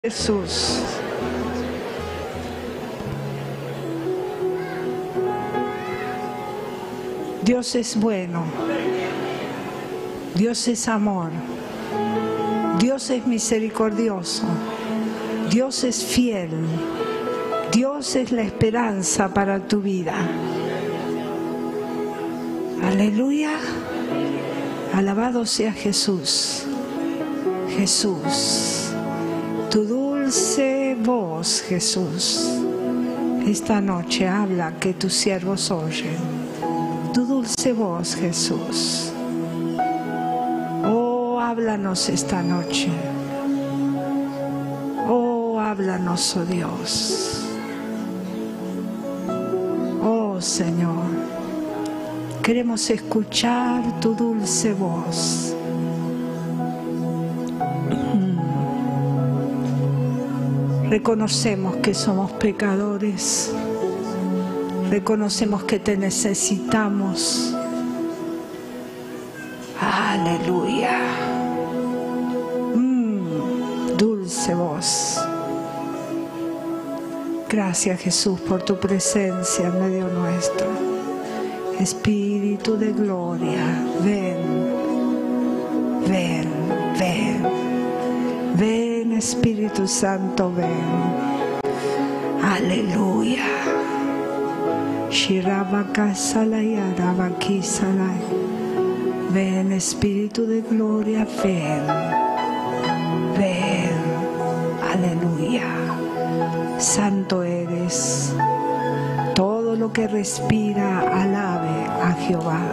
Jesús. Dios es bueno, Dios es amor, Dios es misericordioso, Dios es fiel, Dios es la esperanza para tu vida. Aleluya, alabado sea Jesús. Jesús, tu dulce voz, Jesús, esta noche habla que tus siervos oyen. Tu dulce voz, Jesús. Oh, háblanos esta noche. Oh, háblanos, oh Dios. Oh, Señor, queremos escuchar tu dulce voz. Reconocemos que somos pecadores. Reconocemos que te necesitamos. Aleluya. Dulce voz. Gracias, Jesús, por tu presencia en medio nuestro. Espíritu de gloria, ven, ven, ven. Ven, Espíritu Santo, ven. Aleluya. Ven, Espíritu de gloria, ven, ven, aleluya. Santo eres, todo lo que respira alabe a Jehová.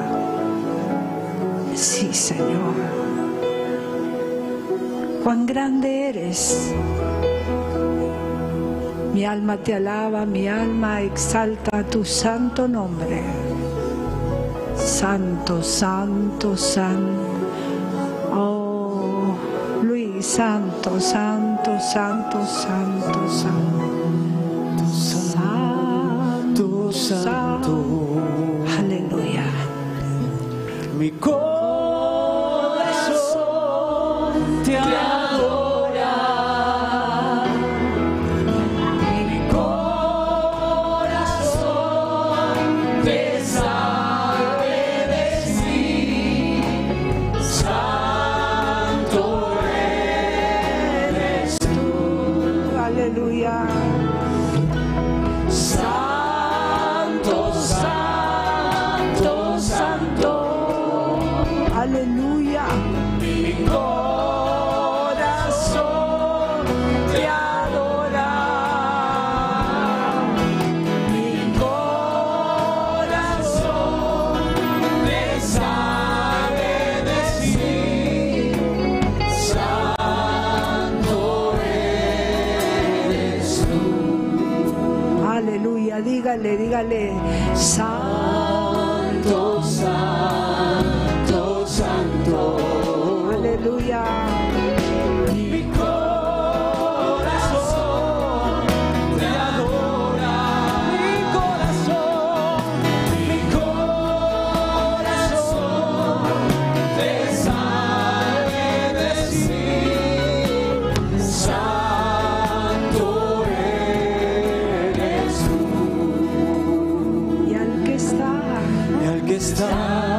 Sí, Señor. Cuán grande eres. Mi alma te alaba, mi alma exalta tu santo nombre. Santo, santo, santo. Oh, Luis, santo, santo, santo, santo, santo. Santo, santo. Aleluya. Mi corazón te adora. Dígale, santo, santo, santo, aleluya. Mi corazón te adora, mi corazón te sabe decir, santo eres tú. Y al que está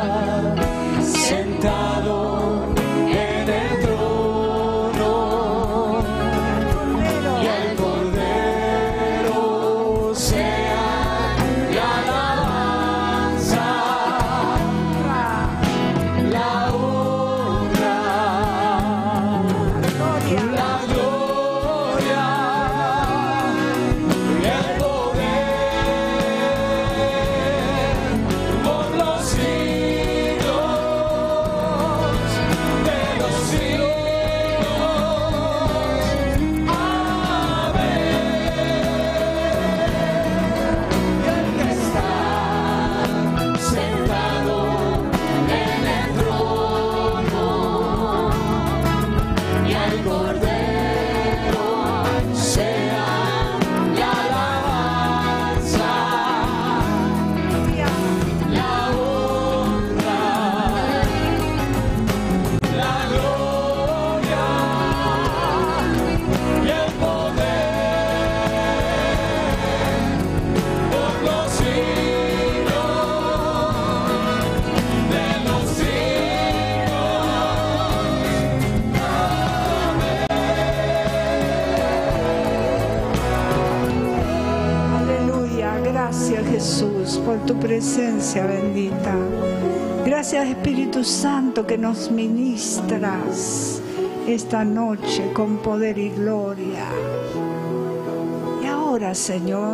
Jesús, por tu presencia bendita. Gracias, Espíritu Santo, que nos ministras esta noche con poder y gloria. Y ahora, Señor,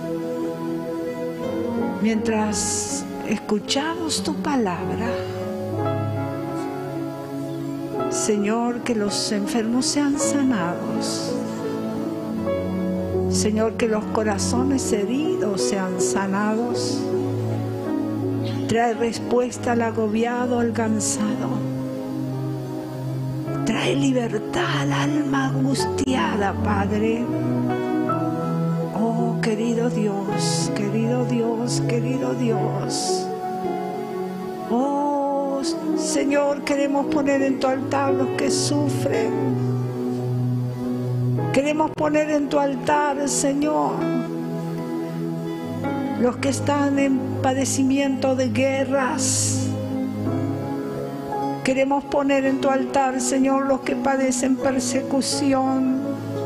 mientras escuchamos tu palabra, Señor, que los enfermos sean sanados. Señor, que los corazones heridos sean sanados. Trae respuesta al agobiado, al cansado. Trae libertad al alma angustiada, Padre. Oh, querido Dios, querido Dios, querido Dios. Oh, Señor, queremos poner en tu altar los que sufren. Queremos poner en tu altar, Señor, los que están en padecimiento de guerras. Queremos poner en tu altar, Señor, los que padecen persecución.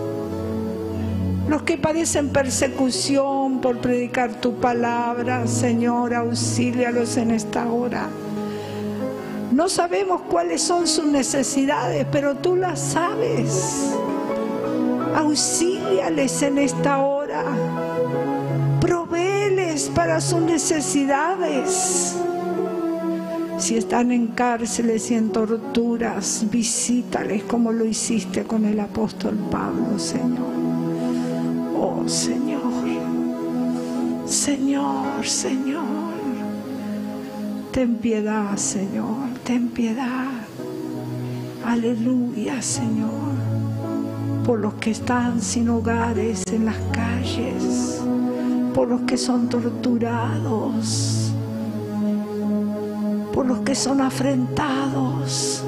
Los que padecen persecución por predicar tu palabra, Señor, auxílialos en esta hora. No sabemos cuáles son sus necesidades, pero tú las sabes. Auxíliales en esta hora. Provéeles para sus necesidades. Si están en cárceles y en torturas, visítales como lo hiciste con el apóstol Pablo, Señor. Oh, Señor, Señor, Señor, ten piedad, Señor, ten piedad. Aleluya, Señor, por los que están sin hogares en las calles, por los que son torturados, por los que son afrentados.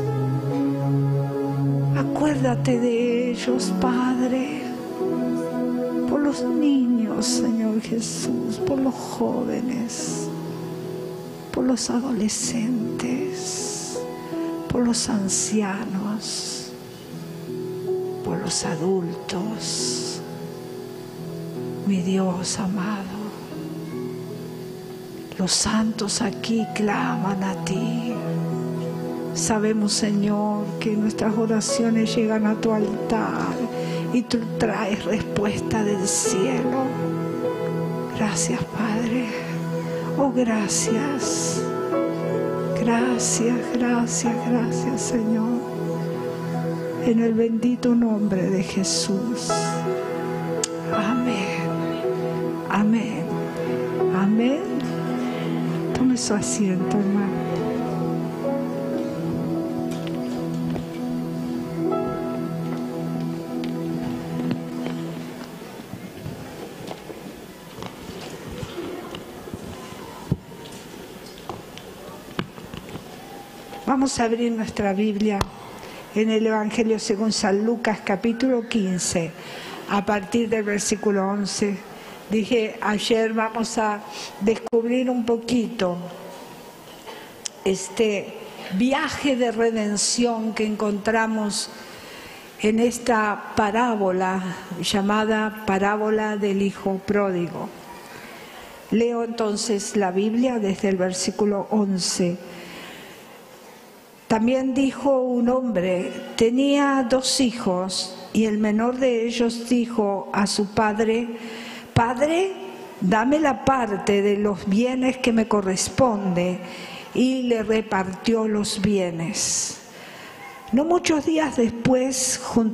Acuérdate de ellos, Padre, por los niños, Señor Jesús, por los jóvenes, por los adolescentes, por los ancianos, por los adultos. Mi Dios amado, los santos aquí claman a ti. Sabemos, Señor, que nuestras oraciones llegan a tu altar y tú traes respuesta del cielo. Gracias, Padre. Oh, gracias. Gracias, gracias, gracias, Señor. En el bendito nombre de Jesús. Amén. Amén. Amén. Tome su asiento, hermano. Vamos a abrir nuestra Biblia en el Evangelio según San Lucas, capítulo 15, a partir del versículo 11. Dije ayer, vamos a descubrir un poquito este viaje de redención que encontramos en esta parábola llamada parábola del Hijo Pródigo. Leo entonces la Biblia desde el versículo 11. También dijo un hombre, tenía 2 hijos, y el menor de ellos dijo a su padre: Padre, dame la parte de los bienes que me corresponde, y le repartió los bienes. No muchos días después,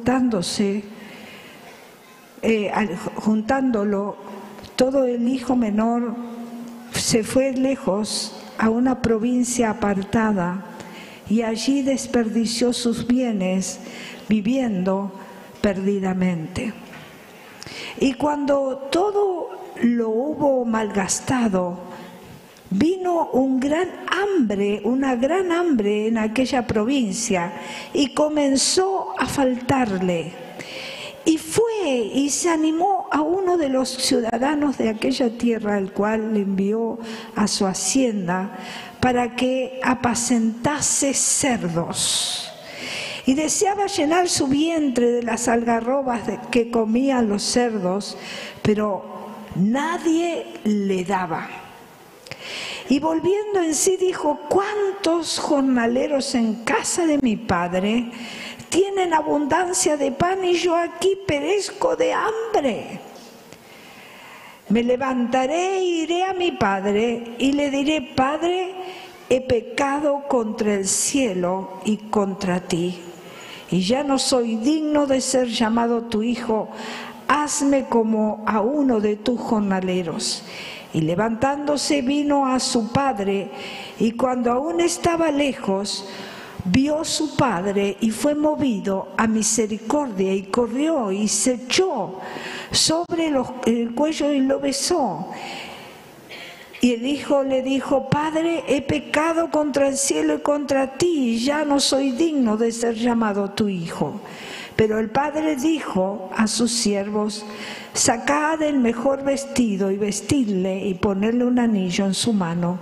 juntándolo, todo el hijo menor se fue lejos a una provincia apartada, y allí desperdició sus bienes viviendo perdidamente. Y cuando todo lo hubo malgastado, vino una gran hambre en aquella provincia, y comenzó a faltarle. Y fue y se animó a uno de los ciudadanos de aquella tierra, al cual le envió a su hacienda para que apacentase cerdos. Y deseaba llenar su vientre de las algarrobas que comían los cerdos, pero nadie le daba. Y volviendo en sí dijo: ¿cuántos jornaleros en casa de mi padre tienen abundancia de pan y yo aquí perezco de hambre? Me levantaré e iré a mi padre y le diré: Padre, he pecado contra el cielo y contra ti, y ya no soy digno de ser llamado tu hijo. Hazme como a uno de tus jornaleros. Y levantándose vino a su padre, y cuando aún estaba lejos, vio su padre y fue movido a misericordia, y corrió y se echó sobre el cuello y lo besó. Y el hijo le dijo: Padre, he pecado contra el cielo y contra ti, y ya no soy digno de ser llamado tu hijo. Pero el padre dijo a sus siervos: sacad el mejor vestido y vestidle, y ponedle un anillo en su mano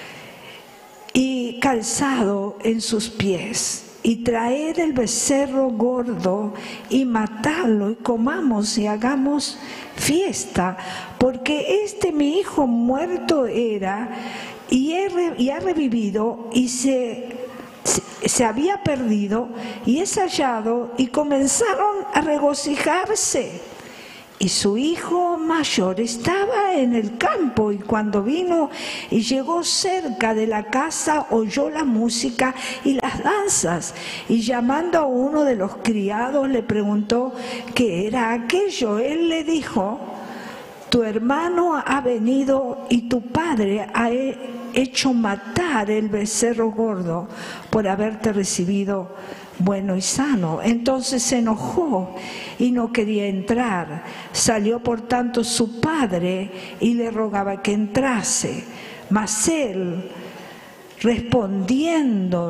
y calzado en sus pies, y traed el becerro gordo y matadlo, y comamos y hagamos fiesta, porque mi hijo muerto era y ha revivido, y se había perdido y es hallado. Y comenzaron a regocijarse. Y su hijo mayor estaba en el campo, y cuando vino y llegó cerca de la casa, oyó la música y las danzas, y llamando a uno de los criados le preguntó qué era aquello. Él le dijo: tu hermano ha venido y tu padre ha hecho matar el becerro gordo por haberte recibido bueno y sano. Entonces se enojó y no quería entrar. Salió por tanto su padre y le rogaba que entrase. Mas él, respondiendo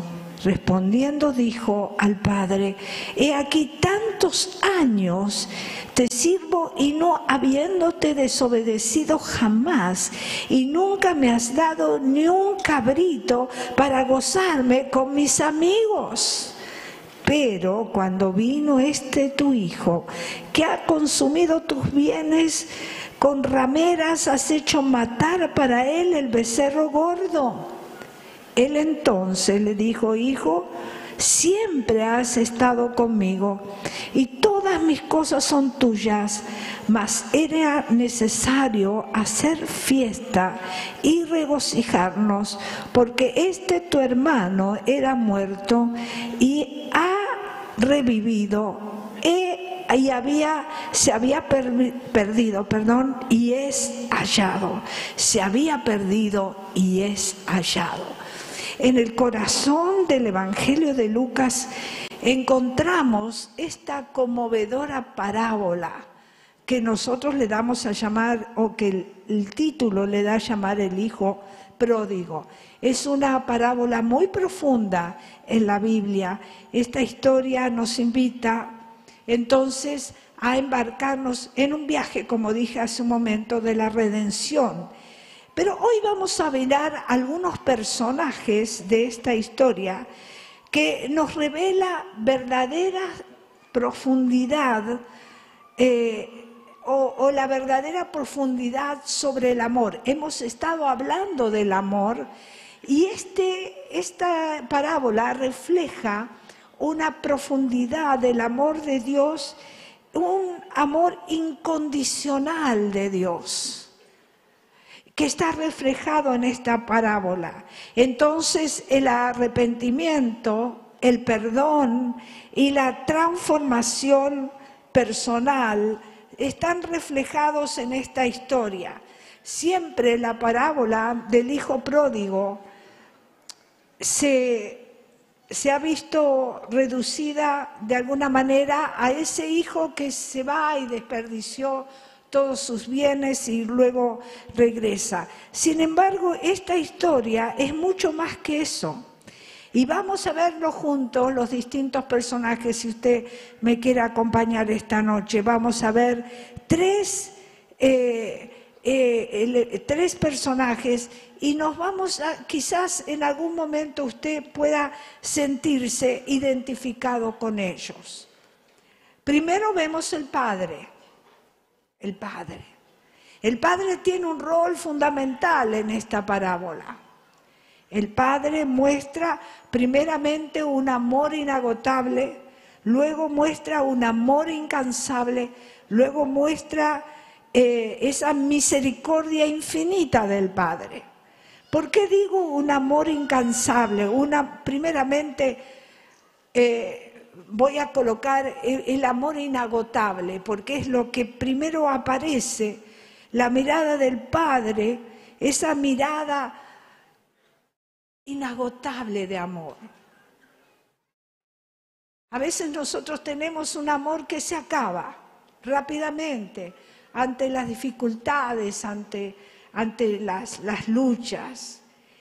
dijo al padre: he aquí tantos años te sirvo y no habiéndote desobedecido jamás, y nunca me has dado ni un cabrito para gozarme con mis amigos. Pero cuando vino tu hijo, que ha consumido tus bienes, con rameras has hecho matar para él el becerro gordo. Él entonces le dijo: hijo, siempre has estado conmigo y todas mis cosas son tuyas, mas era necesario hacer fiesta y regocijarnos, porque tu hermano era muerto y ha revivido, se había perdido, y es hallado. Se había perdido y es hallado. En el corazón del Evangelio de Lucas encontramos esta conmovedora parábola que nosotros le damos a llamar, o que el título le da a llamar, el hijo pródigo. Es una parábola muy profunda en la Biblia. Esta historia nos invita entonces a embarcarnos en un viaje, como dije hace un momento, de la redención. Pero hoy vamos a mirar algunos personajes de esta historia que nos revela verdadera profundidad o la verdadera profundidad sobre el amor. Hemos estado hablando del amor y esta parábola refleja una profundidad del amor de Dios, un amor incondicional de Dios, que está reflejado en esta parábola. Entonces, el arrepentimiento, el perdón y la transformación personal están reflejados en esta historia. Siempre la parábola del hijo pródigo se ha visto reducida de alguna manera a ese hijo que se va y desperdició todos sus bienes y luego regresa. Sin embargo, esta historia es mucho más que eso. Y vamos a verlo juntos, los distintos personajes, si usted me quiere acompañar esta noche. Vamos a ver tres personajes y nos vamos a, quizás en algún momento usted pueda sentirse identificado con ellos. Primero vemos el padre. El padre. El Padre tiene un rol fundamental en esta parábola. El Padre muestra primeramente un amor inagotable, luego muestra un amor incansable, luego muestra esa misericordia infinita del Padre. ¿Por qué digo un amor incansable? Primeramente voy a colocar el amor inagotable, porque es lo que primero aparece, la mirada del Padre, esa mirada inagotable de amor. A veces nosotros tenemos un amor que se acaba rápidamente ante las dificultades, ante las luchas.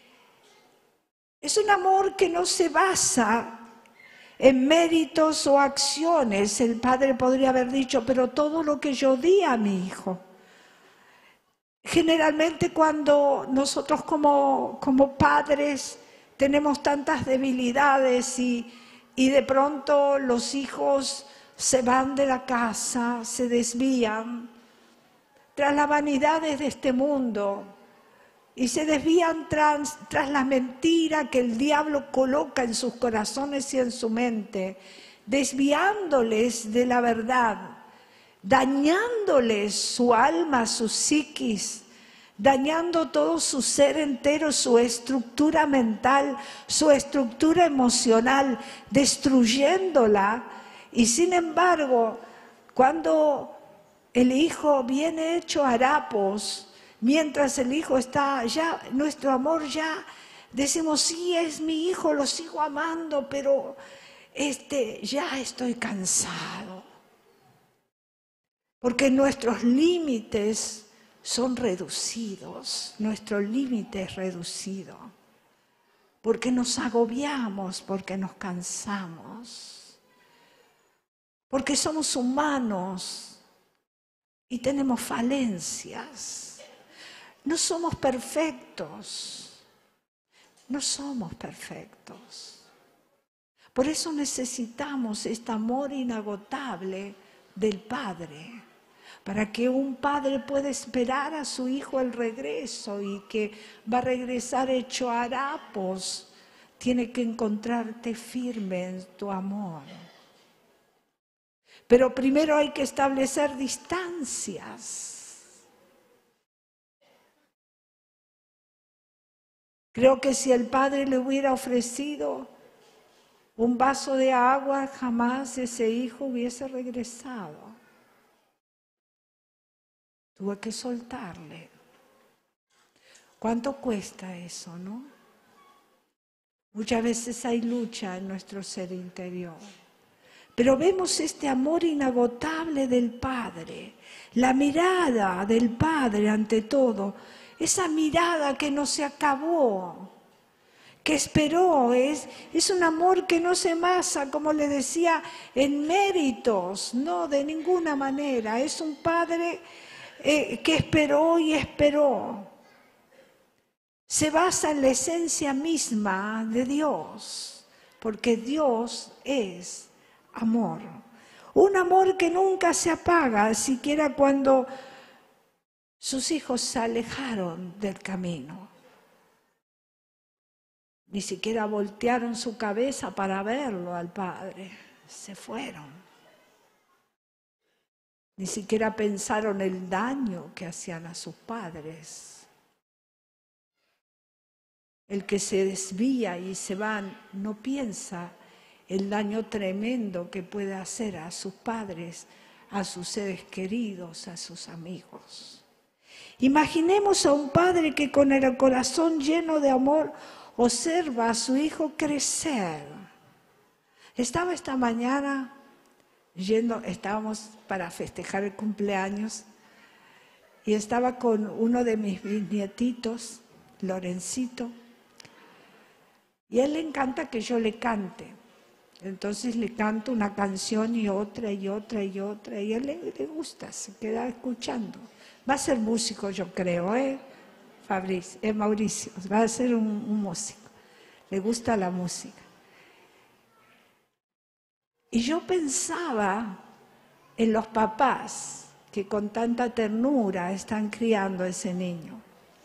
Es un amor que no se basa en méritos o acciones. El Padre podría haber dicho, pero todo lo que yo di a mi hijo. Generalmente cuando nosotros como padres tenemos tantas debilidades y de pronto los hijos se van de la casa, se desvían tras las vanidades de este mundo y se desvían tras la mentira que el diablo coloca en sus corazones y en su mente, desviándoles de la verdad, dañándoles su alma, su psiquis, dañando todo su ser entero, su estructura mental, su estructura emocional, destruyéndola. Y sin embargo, cuando el hijo viene hecho harapos, mientras el hijo está ya, nuestro amor ya, decimos, sí, es mi hijo, lo sigo amando, pero ya estoy cansado. Porque nuestros límites son reducidos, nuestro límite es reducido. Porque nos agobiamos, porque nos cansamos. Porque somos humanos y tenemos falencias. No somos perfectos. No somos perfectos. Por eso necesitamos este amor inagotable del Padre, para que un padre pueda esperar a su hijo el regreso y que va a regresar hecho harapos, tiene que encontrarte firme en tu amor. Pero primero hay que establecer distancias. Creo que si el padre le hubiera ofrecido un vaso de agua, jamás ese hijo hubiese regresado. Tuve que soltarle. ¿Cuánto cuesta eso, no? Muchas veces hay lucha en nuestro ser interior. Pero vemos este amor inagotable del Padre, la mirada del Padre ante todo, esa mirada que no se acabó, que esperó, es un amor que no se masa, como le decía, en méritos, no, de ninguna manera. Es un Padre que esperó y esperó. Se basa en la esencia misma de Dios, porque Dios es amor. Un amor que nunca se apaga, siquiera cuando sus hijos se alejaron del camino. Ni siquiera voltearon su cabeza para verlo al Padre, se fueron. Ni siquiera pensaron el daño que hacían a sus padres. El que se desvía y se va no piensa el daño tremendo que puede hacer a sus padres, a sus seres queridos, a sus amigos. Imaginemos a un padre que con el corazón lleno de amor observa a su hijo crecer. Estaba esta mañana estábamos para festejar el cumpleaños y estaba con uno de mis bisnietitos, Lorencito, y a él le encanta que yo le cante. Entonces le canto una canción y otra y otra y otra, y a él le gusta, se queda escuchando. Va a ser músico, yo creo, Mauricio, va a ser un músico, le gusta la música. Y yo pensaba en los papás que con tanta ternura están criando a ese niño.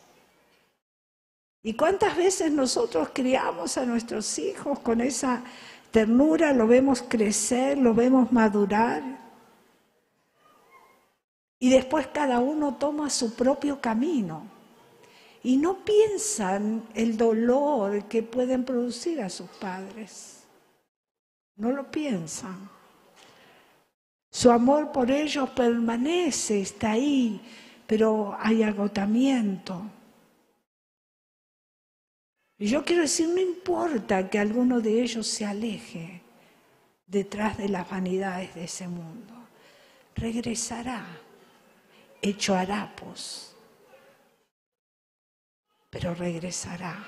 ¿Y cuántas veces nosotros criamos a nuestros hijos con esa ternura, lo vemos crecer, lo vemos madurar? Y después cada uno toma su propio camino. Y no piensan el dolor que pueden producir a sus padres. No lo piensan. Su amor por ellos permanece, está ahí, pero hay agotamiento. Y yo quiero decir, no importa que alguno de ellos se aleje detrás de las vanidades de ese mundo. Regresará, hecho harapos, pero regresará.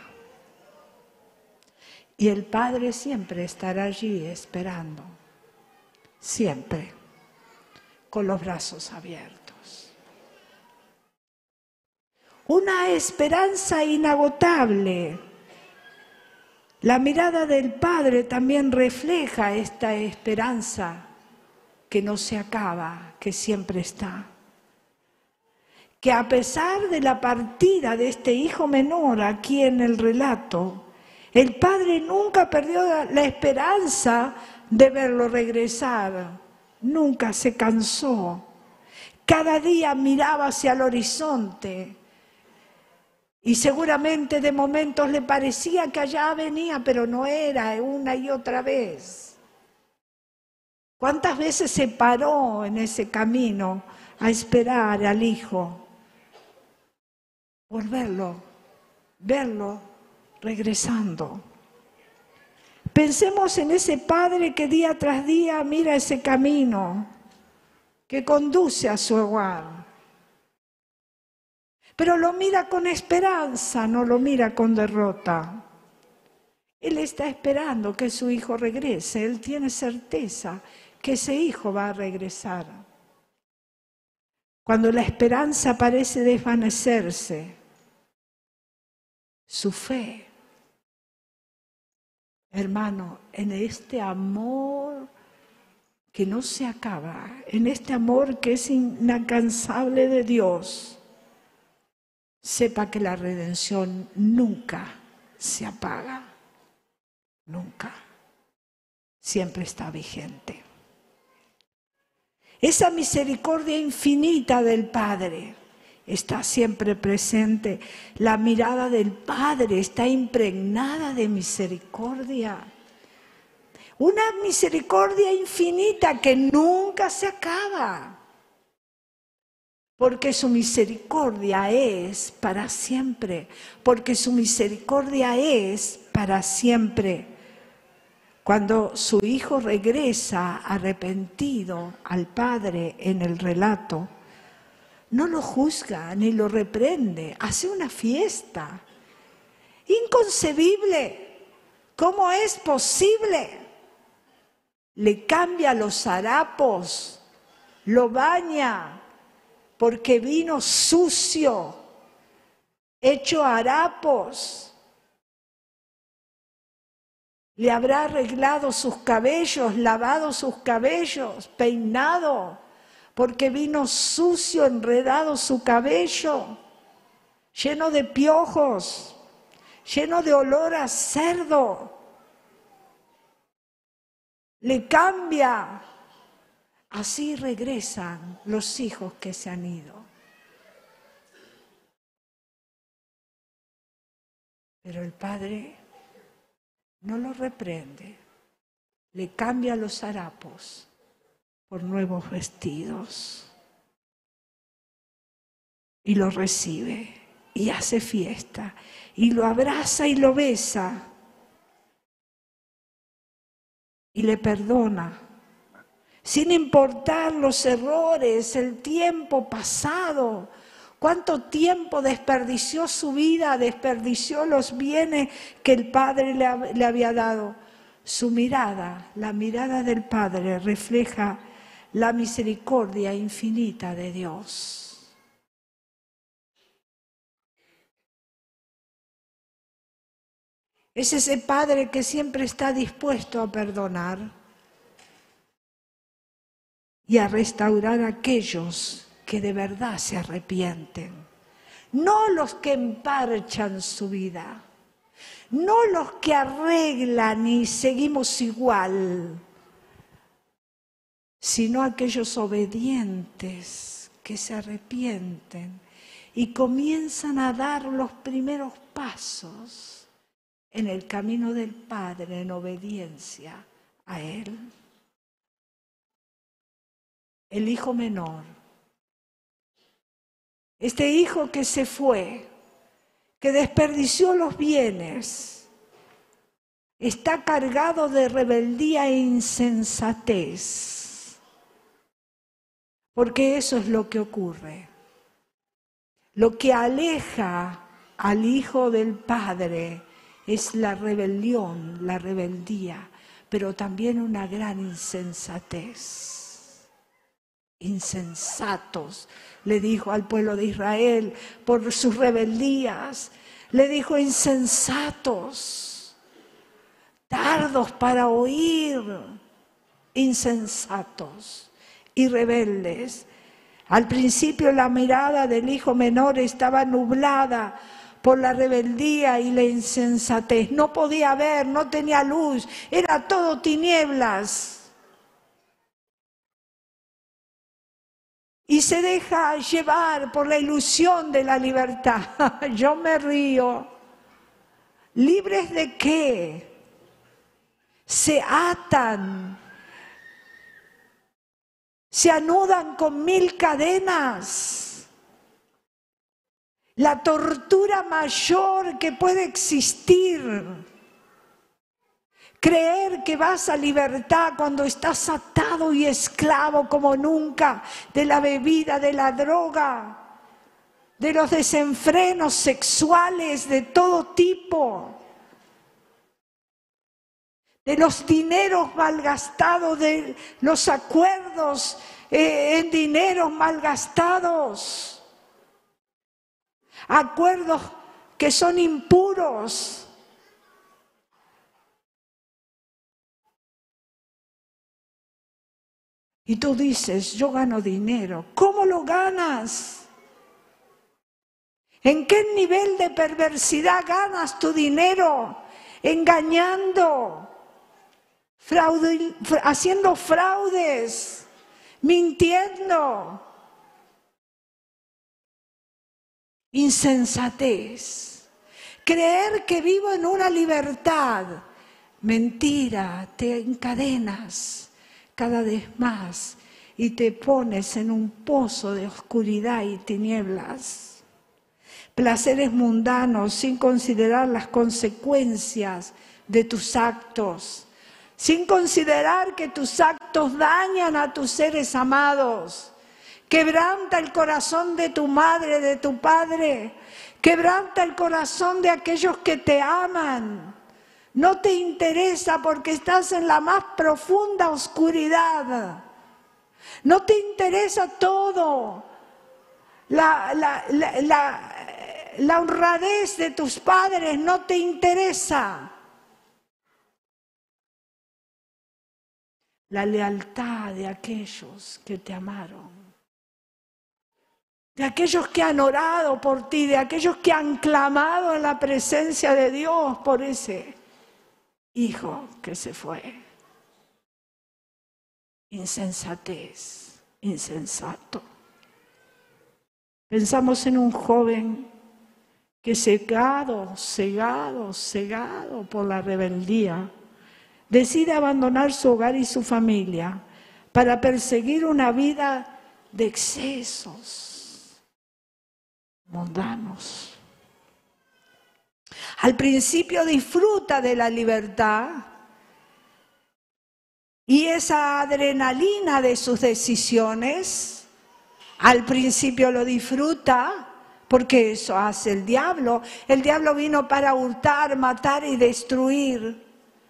Y el Padre siempre estará allí esperando, siempre, con los brazos abiertos. Una esperanza inagotable. La mirada del Padre también refleja esta esperanza que no se acaba, que siempre está. Que a pesar de la partida de este hijo menor aquí en el relato, el Padre nunca perdió la esperanza de verlo regresar, nunca se cansó. Cada día miraba hacia el horizonte y seguramente de momentos le parecía que allá venía, pero no era, una y otra vez. ¿Cuántas veces se paró en ese camino a esperar al hijo? Por verlo regresando. Pensemos en ese padre que día tras día mira ese camino que conduce a su hogar. Pero lo mira con esperanza, no lo mira con derrota. Él está esperando que su hijo regrese, él tiene certeza que ese hijo va a regresar. Cuando la esperanza parece desvanecerse, su fe, hermano, en este amor que no se acaba, en este amor que es inalcanzable de Dios, sepa que la redención nunca se apaga, nunca, siempre está vigente. Esa misericordia infinita del Padre está siempre presente. La mirada del Padre está impregnada de misericordia. Una misericordia infinita que nunca se acaba. Porque su misericordia es para siempre. Porque su misericordia es para siempre. Cuando su hijo regresa arrepentido al Padre en el relato, no lo juzga ni lo reprende, hace una fiesta. Inconcebible. ¿Cómo es posible? Le cambia los harapos, lo baña, porque vino sucio, hecho harapos. Le habrá arreglado sus cabellos, lavado sus cabellos, peinado, porque vino sucio, enredado su cabello, lleno de piojos, lleno de olor a cerdo. Le cambia. Así regresan los hijos que se han ido. Pero el Padre no lo reprende, le cambia los harapos por nuevos vestidos y lo recibe y hace fiesta y lo abraza y lo besa y le perdona sin importar los errores, el tiempo pasado. ¿Cuánto tiempo desperdició su vida, desperdició los bienes que el Padre le había dado? Su mirada, la mirada del Padre refleja la misericordia infinita de Dios. Es ese Padre que siempre está dispuesto a perdonar y a restaurar a aquellos que de verdad se arrepienten, no los que emparchan su vida, no los que arreglan y seguimos igual, sino aquellos obedientes que se arrepienten y comienzan a dar los primeros pasos en el camino del Padre en obediencia a Él. El hijo menor, este hijo que se fue, que desperdició los bienes, está cargado de rebeldía e insensatez, porque eso es lo que ocurre. Lo que aleja al hijo del Padre es la rebelión, la rebeldía, pero también una gran insensatez. Insensatos, le dijo al pueblo de Israel por sus rebeldías, le dijo insensatos, tardos para oír, insensatos y rebeldes. Al principio la mirada del hijo menor estaba nublada por la rebeldía y la insensatez. No podía ver, no tenía luz, era todo tinieblas. Y se deja llevar por la ilusión de la libertad. Yo me río. ¿Libres de qué? Se atan, se anudan con 1000 cadenas. La tortura mayor que puede existir. Creer que vas a libertad cuando estás atado y esclavo como nunca de la bebida, de la droga, de los desenfrenos sexuales de todo tipo, de los dineros malgastados, de los acuerdos en dineros malgastados, acuerdos que son impuros. Y tú dices, yo gano dinero. ¿Cómo lo ganas? ¿En qué nivel de perversidad ganas tu dinero? Engañando, haciendo fraudes, mintiendo. Insensatez. Creer que vivo en una libertad. Mentira, te encadenas cada vez más y te pones en un pozo de oscuridad y tinieblas. Placeres mundanos sin considerar las consecuencias de tus actos, sin considerar que tus actos dañan a tus seres amados. Quebranta el corazón de tu madre, de tu padre, quebranta el corazón de aquellos que te aman. No te interesa porque estás en la más profunda oscuridad. No te interesa todo. La honradez de tus padres no te interesa. La lealtad de aquellos que te amaron. De aquellos que han orado por ti, de aquellos que han clamado en la presencia de Dios por ese hijo que se fue. Insensatez, insensato. Pensamos en un joven que cegado por la rebeldía, decide abandonar su hogar y su familia para perseguir una vida de excesos mundanos. Al principio disfruta de la libertad y esa adrenalina de sus decisiones. Al principio lo disfruta porque eso hace el diablo. El diablo vino para hurtar, matar y destruir.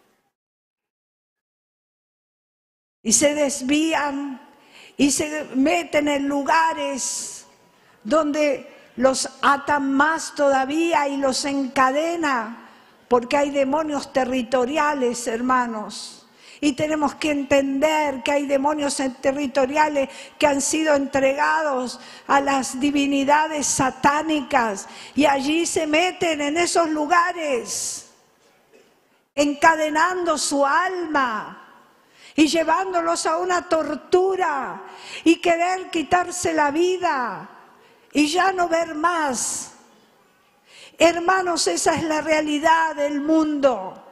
Y se desvían y se meten en lugares donde los atan más todavía y los encadena, porque hay demonios territoriales, hermanos. Y tenemos que entender que hay demonios territoriales que han sido entregados a las divinidades satánicas y allí se meten en esos lugares, encadenando su alma y llevándolos a una tortura y querer quitarse la vida y ya no ver más. Hermanos, esa es la realidad del mundo.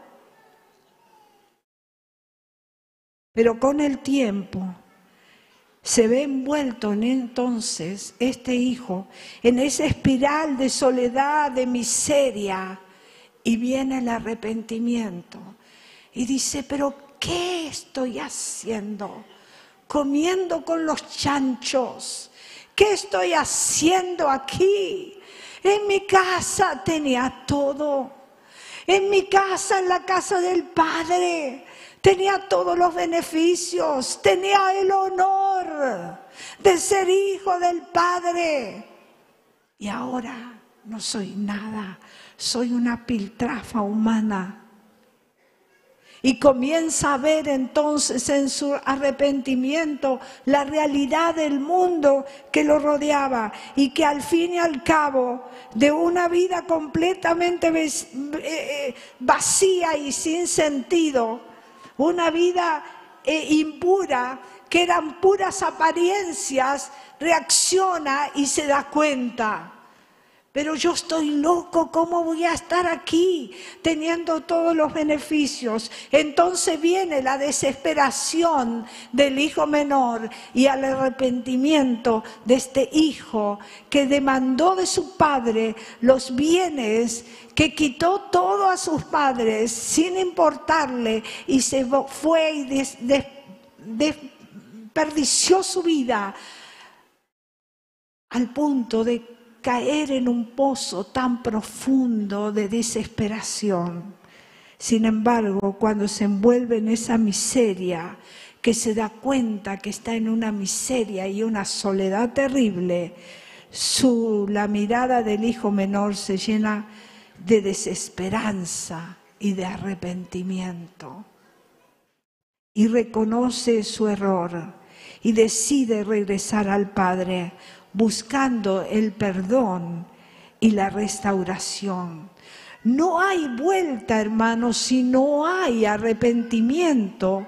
Pero con el tiempo se ve envuelto entonces este hijo en esa espiral de soledad, de miseria, y viene el arrepentimiento. Y dice, pero ¿qué estoy haciendo? Comiendo con los chanchos. ¿Qué estoy haciendo aquí? En mi casa tenía todo. En mi casa, en la casa del Padre, tenía todos los beneficios. Tenía el honor de ser hijo del Padre. Y ahora no soy nada. Soy una piltrafa humana. Y comienza a ver entonces en su arrepentimiento la realidad del mundo que lo rodeaba y que al fin y al cabo de una vida completamente vacía y sin sentido, una vida impura, que eran puras apariencias, reacciona y se da cuenta. Pero yo estoy loco, ¿cómo voy a estar aquí teniendo todos los beneficios? Entonces viene la desesperación del hijo menor y el arrepentimiento de este hijo que demandó de su padre los bienes, que quitó todo a sus padres sin importarle y se fue y desperdició su vida al punto de caer en un pozo tan profundo de desesperación. Sin embargo, cuando se envuelve en esa miseria, que se da cuenta que está en una miseria y una soledad terrible, la mirada del hijo menor se llena de desesperanza y de arrepentimiento. Y reconoce su error y decide regresar al Padre, buscando el perdón y la restauración. No hay vuelta, hermanos, si no hay arrepentimiento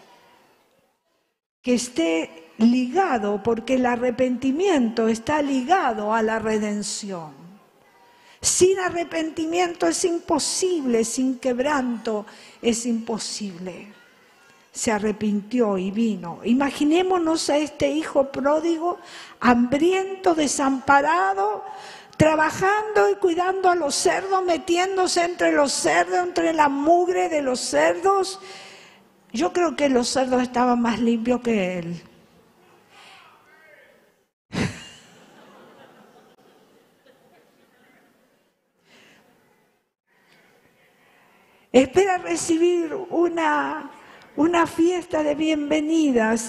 que esté ligado, porque el arrepentimiento está ligado a la redención. Sin arrepentimiento es imposible, sin quebranto es imposible. Se arrepintió y vino. Imaginémonos a este hijo pródigo, hambriento, desamparado, trabajando y cuidando a los cerdos, metiéndose entre los cerdos, entre la mugre de los cerdos. Yo creo que los cerdos estaban más limpios que él. Espera recibir una fiesta de bienvenidas.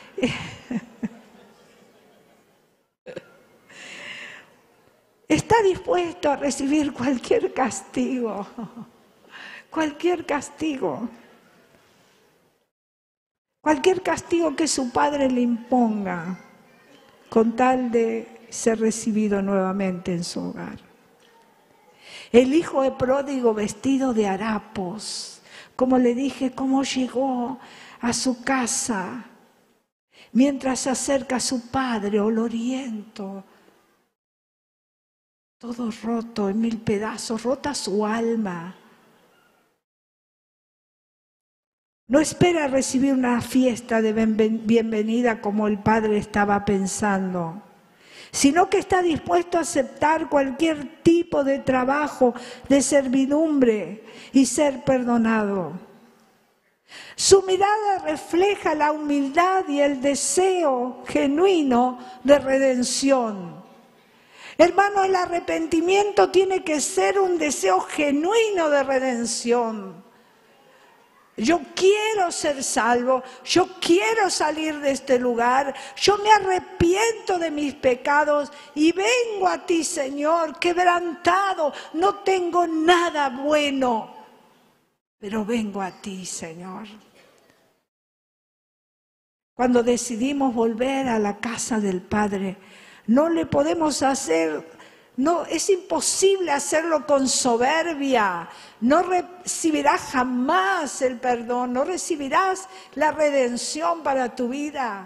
Está dispuesto a recibir cualquier castigo, cualquier castigo que su padre le imponga, con tal de ser recibido nuevamente en su hogar. El hijo de pródigo vestido de harapos, como le dije, cómo llegó a su casa, mientras se acerca a su padre, oloriento, todo roto en mil pedazos, rota su alma. No espera recibir una fiesta de bienvenida como el padre estaba pensando, sino que está dispuesto a aceptar cualquier tipo de trabajo, de servidumbre y ser perdonado. Su mirada refleja la humildad y el deseo genuino de redención. Hermano, el arrepentimiento tiene que ser un deseo genuino de redención. Yo quiero ser salvo, yo quiero salir de este lugar, yo me arrepiento de mis pecados y vengo a ti, Señor, quebrantado, no tengo nada bueno, pero vengo a ti, Señor. Cuando decidimos volver a la casa del Padre, no le podemos hacer, no, es imposible hacerlo con soberbia. No recibirás jamás el perdón, no recibirás la redención para tu vida.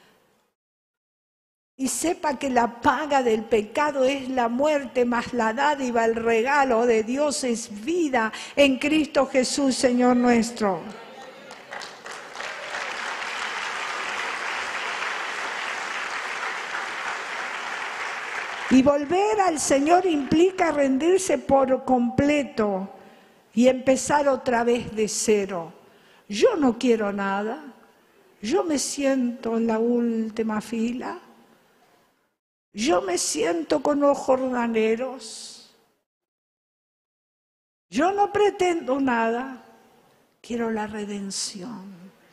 Y sepa que la paga del pecado es la muerte, más la dádiva, el regalo de Dios es vida en Cristo Jesús, Señor nuestro. Y volver al Señor implica rendirse por completo y empezar otra vez de cero. Yo no quiero nada, yo me siento en la última fila. Yo me siento con los jornaleros. Yo no pretendo nada. Quiero la redención.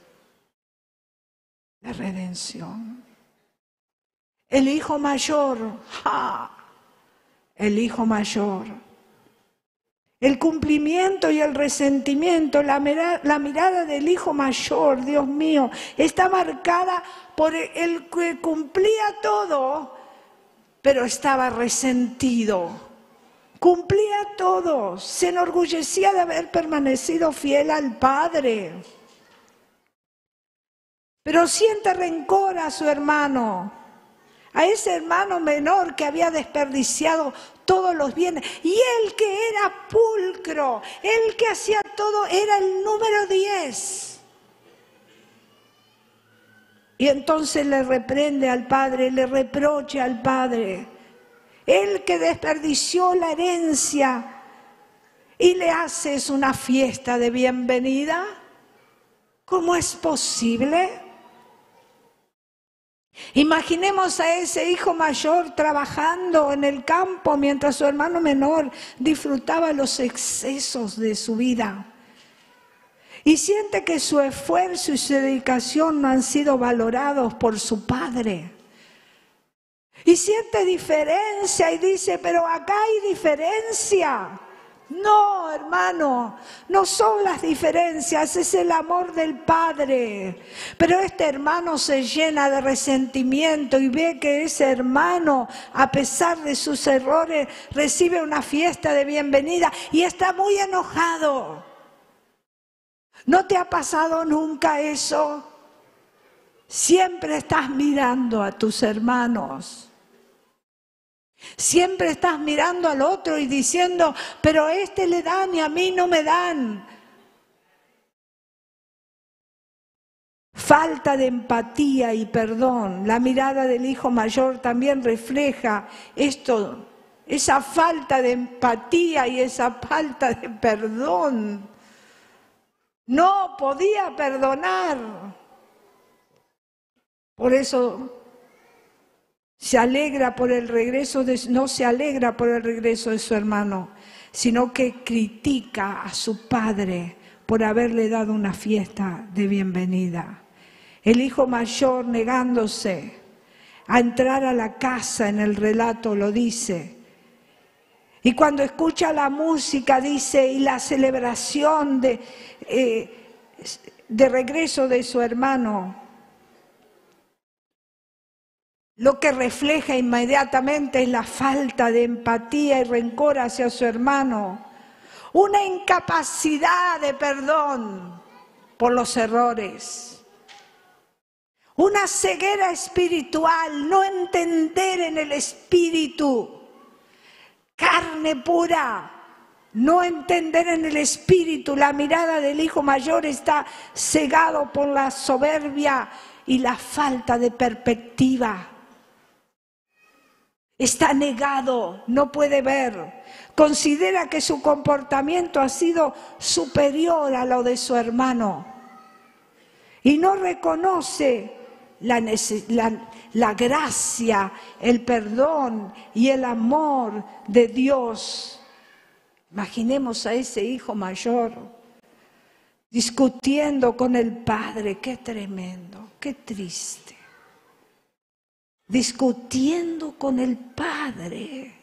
La redención. El hijo mayor. ¡Ja! El hijo mayor. El cumplimiento y el resentimiento, la mirada del hijo mayor, Dios mío, está marcada por el que cumplía todo, pero estaba resentido. Cumplía todo, se enorgullecía de haber permanecido fiel al Padre. Pero siente rencor a su hermano, a ese hermano menor que había desperdiciado todos los bienes. Y él que era pulcro, él que hacía todo, era el número 10. Y entonces le reprende al Padre, le reprocha al Padre. Él que desperdició la herencia y le haces una fiesta de bienvenida. ¿Cómo es posible? Imaginemos a ese hijo mayor trabajando en el campo mientras su hermano menor disfrutaba los excesos de su vida. Y siente que su esfuerzo y su dedicación no han sido valorados por su padre. Y siente diferencia y dice, pero acá hay diferencia. No, hermano, no son las diferencias, es el amor del Padre. Pero este hermano se llena de resentimiento y ve que ese hermano, a pesar de sus errores, recibe una fiesta de bienvenida y está muy enojado. ¿No te ha pasado nunca eso? Siempre estás mirando a tus hermanos. Siempre estás mirando al otro y diciendo, pero a este le dan y a mí no me dan. Falta de empatía y perdón. La mirada del hijo mayor también refleja esto, esa falta de empatía y esa falta de perdón. No podía perdonar. Por eso se alegra por el regreso no se alegra por el regreso de su hermano, sino que critica a su padre por haberle dado una fiesta de bienvenida. El hijo mayor, negándose a entrar a la casa, en el relato lo dice. Y cuando escucha la música, dice, y la celebración de regreso de su hermano, lo que refleja inmediatamente es la falta de empatía y rencor hacia su hermano, una incapacidad de perdón por los errores, una ceguera espiritual, no entender en el espíritu, carne pura, no entender en el espíritu. La mirada del hijo mayor está cegado por la soberbia y la falta de perspectiva. Está negado, no puede ver. Considera que su comportamiento ha sido superior a lo de su hermano. Y no reconoce la gracia, el perdón y el amor de Dios. Imaginemos a ese hijo mayor discutiendo con el padre. Qué tremendo, qué triste. Discutiendo con el padre,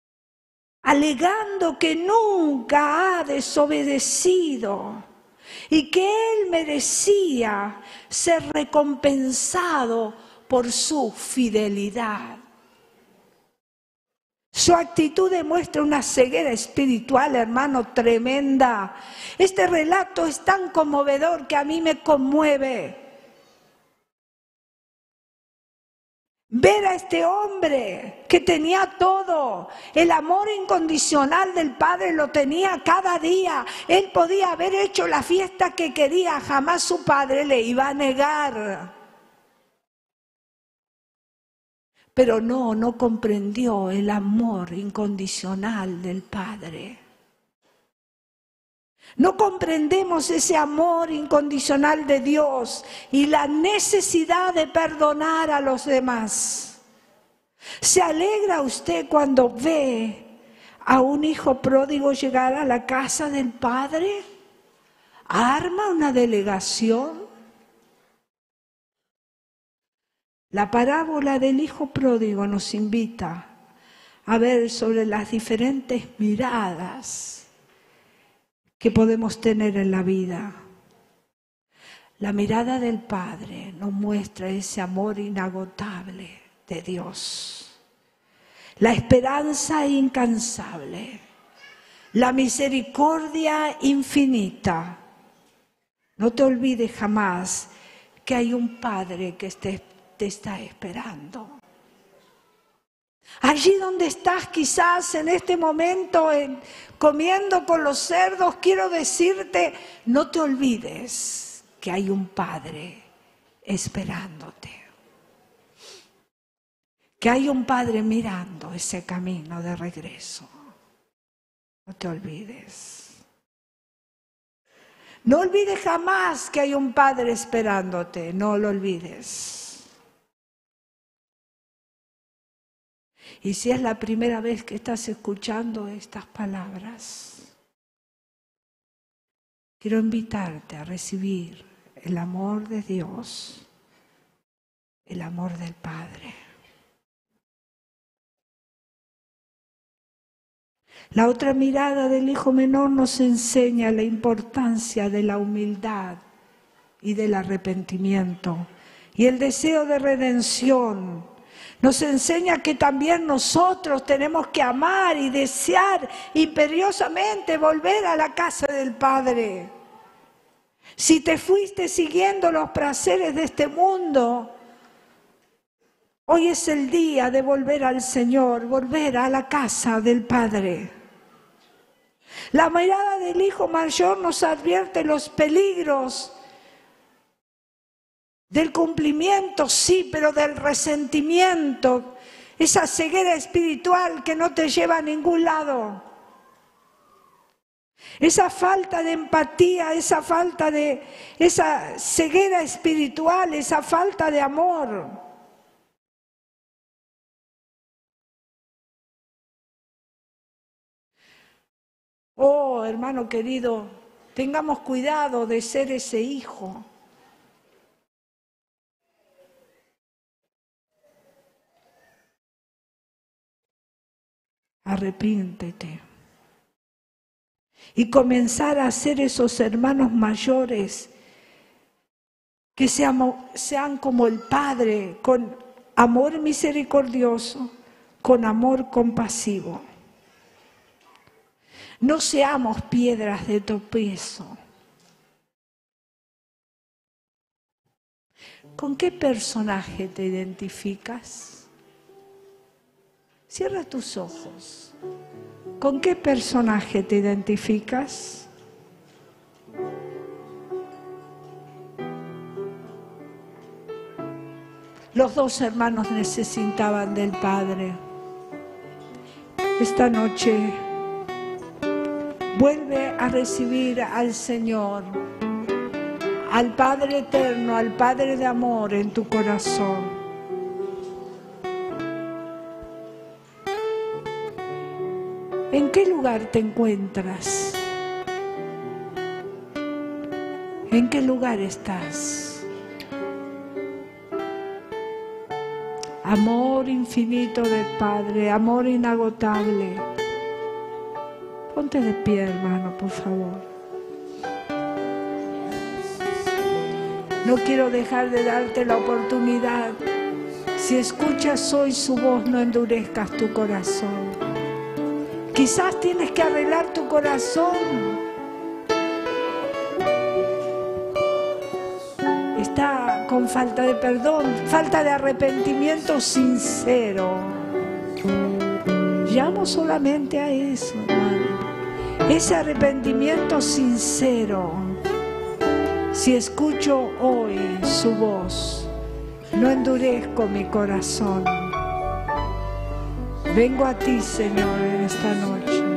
alegando que nunca ha desobedecido y que él merecía ser recompensado por su fidelidad. Su actitud demuestra una ceguera espiritual, hermano, tremenda. Este relato es tan conmovedor que a mí me conmueve. Ver a este hombre que tenía todo, el amor incondicional del Padre lo tenía cada día. Él podía haber hecho la fiesta que quería, jamás su padre le iba a negar. Pero no comprendió el amor incondicional del Padre. No comprendemos ese amor incondicional de Dios y la necesidad de perdonar a los demás. ¿Se alegra usted cuando ve a un hijo pródigo llegar a la casa del Padre? ¿Arma una delegación? La parábola del hijo pródigo nos invita a ver sobre las diferentes miradas que podemos tener en la vida. La mirada del Padre nos muestra ese amor inagotable de Dios, la esperanza incansable, la misericordia infinita. No te olvides jamás que hay un Padre que te está esperando. Allí donde estás quizás en este momento comiendo con los cerdos, quiero decirte, no te olvides que hay un Padre esperándote. Que hay un Padre mirando ese camino de regreso. No te olvides. No olvides jamás que hay un Padre esperándote, no lo olvides. Y si es la primera vez que estás escuchando estas palabras, quiero invitarte a recibir el amor de Dios, el amor del Padre. La otra mirada del hijo menor nos enseña la importancia de la humildad y del arrepentimiento y el deseo de redención. Nos enseña que también nosotros tenemos que amar y desear imperiosamente volver a la casa del Padre. Si te fuiste siguiendo los placeres de este mundo, hoy es el día de volver al Señor, volver a la casa del Padre. La mirada del hijo mayor nos advierte los peligros del cumplimiento, sí, pero del resentimiento, esa ceguera espiritual que no te lleva a ningún lado. Esa falta de empatía, esa ceguera espiritual, esa falta de amor. Oh, hermano querido, tengamos cuidado de ser ese hijo. Arrepiéntete y comenzar a ser esos hermanos mayores que sean como el Padre, con amor misericordioso, con amor compasivo. No seamos piedras de tropiezo. ¿Con qué personaje te identificas? Cierra tus ojos. ¿Con qué personaje te identificas? Los dos hermanos necesitaban del Padre. Esta noche vuelve a recibir al Señor, al Padre eterno, al Padre de amor en tu corazón. ¿En qué lugar te encuentras? ¿En qué lugar estás? Amor infinito del Padre, amor inagotable. Ponte de pie, hermano, por favor. No quiero dejar de darte la oportunidad. Si escuchas hoy su voz, no endurezcas tu corazón. Quizás tienes que arreglar tu corazón. Está con falta de perdón, falta de arrepentimiento sincero. Llamo solamente a eso, hermano. Ese arrepentimiento sincero. Si escucho hoy su voz, no endurezco mi corazón. Vengo a ti, Señor, en esta noche.